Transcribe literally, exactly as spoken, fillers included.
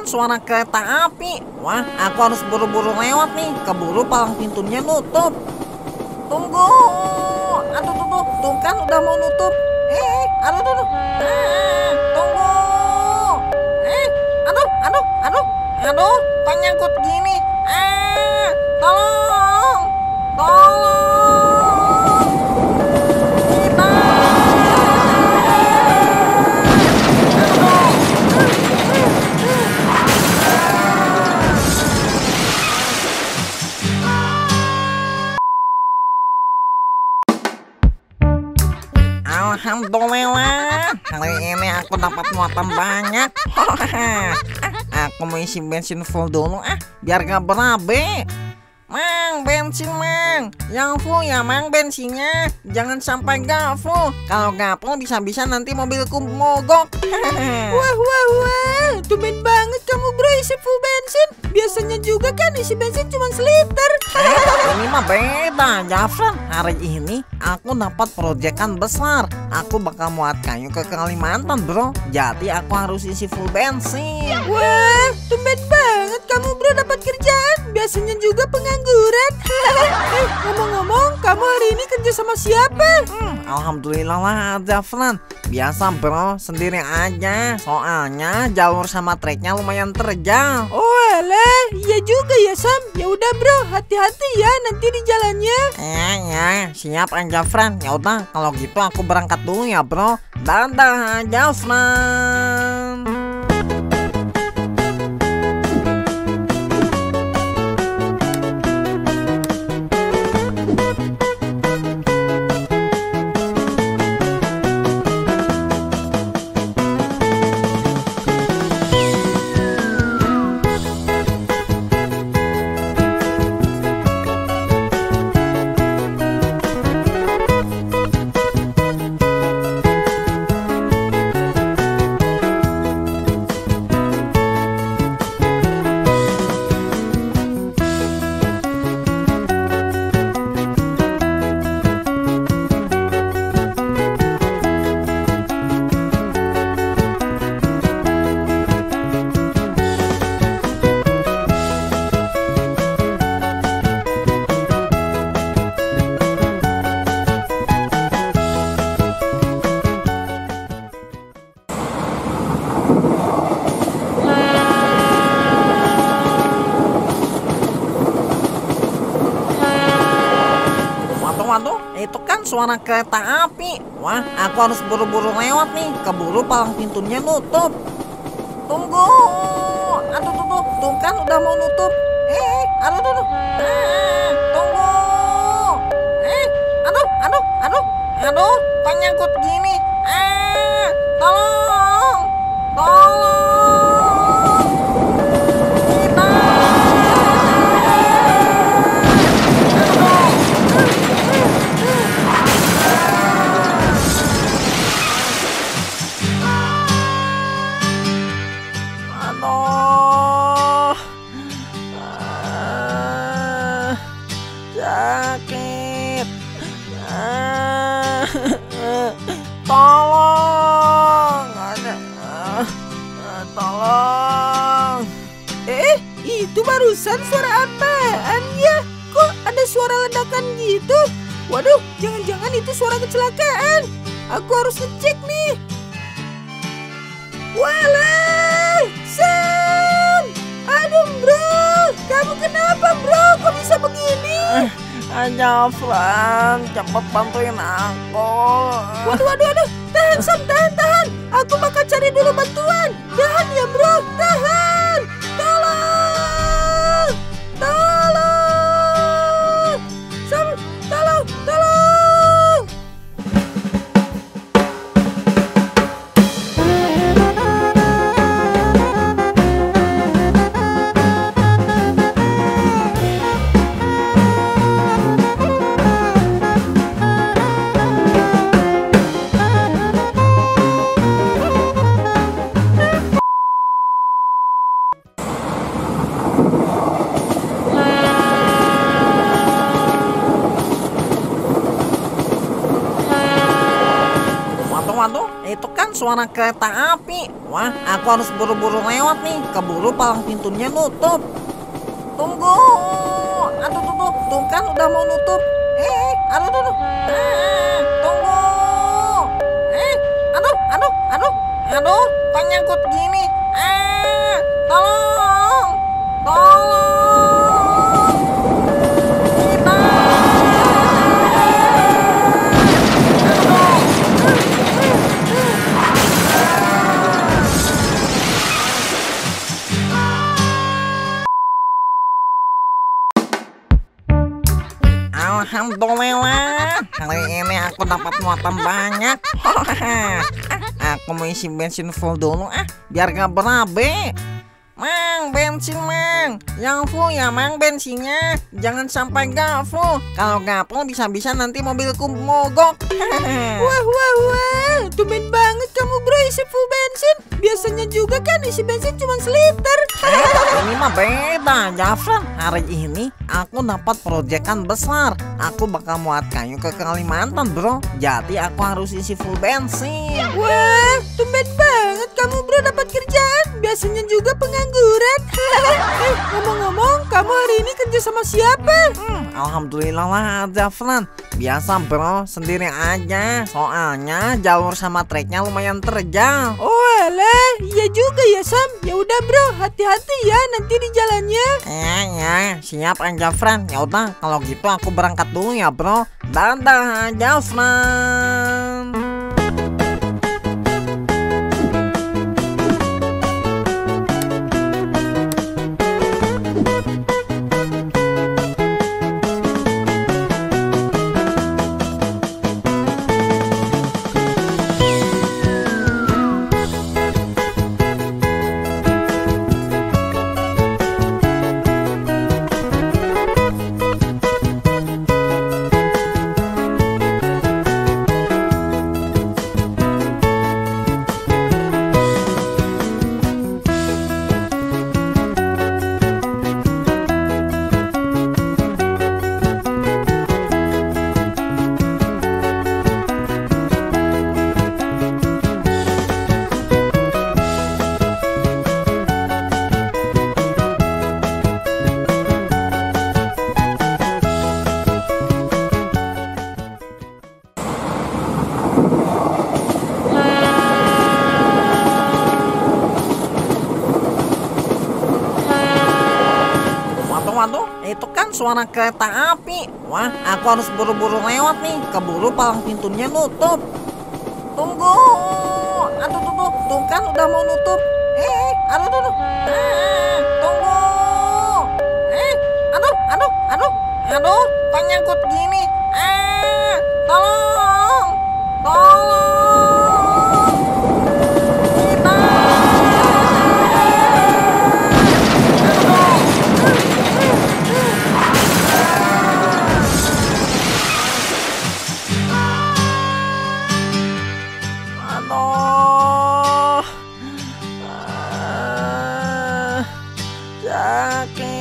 suara kereta api. Wah, aku harus buru-buru lewat nih. Keburu palang pintunya nutup. Tunggu. Aduh, tuh, tuh, tuh kan udah mau nutup. Eh, aduh, tuh, tuh. Eh, tunggu. Eh, aduh, aduh, aduh, aduh, kok nyangkut gini? Eh, tolong, tolong. Kita. Alhamdulillah, hari ini aku dapat muatan banyak. Aku mau isi bensin full dulu ah, biar gak berabe. Mang, bensin mang, yang full ya mang bensinnya. Jangan sampai gak full. Kalau gak full bisa-bisa nanti mobilku mogok. Wah wah wah, tumben banget kamu bro isi full bensin. Biasanya juga kan isi bensin cuma seliter. Eh, ini mah beda, Jafran. Hari ini aku dapat proyekan besar. Aku bakal muat kayu ke Kalimantan bro. Jadi aku harus isi full bensin. Wah, tumben banget kamu bro dapat kerjaan. Biasanya juga pengangguran. Eh, ngomong-ngomong, kamu hari ini kerja sama siapa? Hmm, Alhamdulillah lah Jafran. Biasa bro, sendiri aja. Soalnya jalur sama treknya lumayan terjal. Oh alah, iya juga ya Sam. Ya udah bro, hati-hati ya nanti di jalannya. Ya ya, siap Jafran. Ya udah, kalau gitu aku berangkat dulu ya bro. Dadah Jafran. Waduh, itu kan suara kereta api. Wah, aku harus buru-buru lewat nih. Keburu palang pintunya nutup. Tunggu. Aduh, tuh, tuh, tuh kan udah mau nutup. Eh, aduh, tuh, tuh. Eh, tunggu. Eh, aduh, aduh, aduh, aduh, kok nyangkut gini? Eh, tolong, tolong. Kita. Aduh, ah, sakit, ah, tolong, ada, ah, tolong. Eh, itu barusan suara apaan ya? Kok ada suara ledakan gitu? Waduh, jangan-jangan itu suara kecelakaan. Aku harus ngecek nih. Walah, Sam! Aduh bro, kamu kenapa bro? Kok bisa begini? Jafran, cepat bantuin aku. Waduh, waduh, waduh. Tahan Sam, tahan, tahan. Aku bakal cari dulu bantuan. Tahan ya bro, tahan. Tolong, tolong. Sam, tolong, tolong. Waduh, itu kan suara kereta api. Wah, aku harus buru-buru lewat nih. Keburu palang pintunya nutup. Tunggu. Aduh, tuh, tuh, tuh kan udah mau nutup. Eh, aduh, tuh, tuh. Eh, tunggu. Eh, aduh, aduh, aduh, aduh, kok nyangkut gini? Eh, tolong, tolong. Kita. Alhamdulillah, hari ini aku dapat muatan banyak. Aku mau isi bensin full dulu ah, biar gak berabe. Mang, bensin mang, yang full ya mang bensinnya. Jangan sampai gak full. Kalau gak full bisa-bisa nanti mobilku mogok. Wah, wah, wah, tumben banget kamu bro isi full bensin. Biasanya juga kan isi bensin cuma seliter. Eh, ini mah beda, Jafran. Hari ini aku dapat proyekan besar. Aku bakal muat kayu ke Kalimantan, bro. Jadi aku harus isi full bensin. Wah, tumben banget kamu bro dapat kerjaan. Biasanya juga pengangguran. Eh, ngomong-ngomong, kamu hari ini kerja sama siapa? Hmm, Alhamdulillah lah, Jafran. Biasa bro, sendiri aja. Soalnya jalur sama treknya lumayan terjal. Oh alah, iya juga ya Sam. Ya udah bro, hati-hati ya nanti di jalannya. Ya ya, siap Jafran. Ya udah, kalau gitu aku berangkat dulu ya bro. Dadah Jafran. Waduh, itu kan suara kereta api. Wah, aku harus buru-buru lewat nih. Keburu palang pintunya nutup. Tunggu. Aduh, tuh, tuh, tuh kan udah mau nutup. Eh, aduh, tuh, tuh. Eh, tunggu. Eh, aduh, aduh, aduh, aduh, kok nyangkut gini? Eh, tolong, tolong. Kita. Aduh, ah, sakit.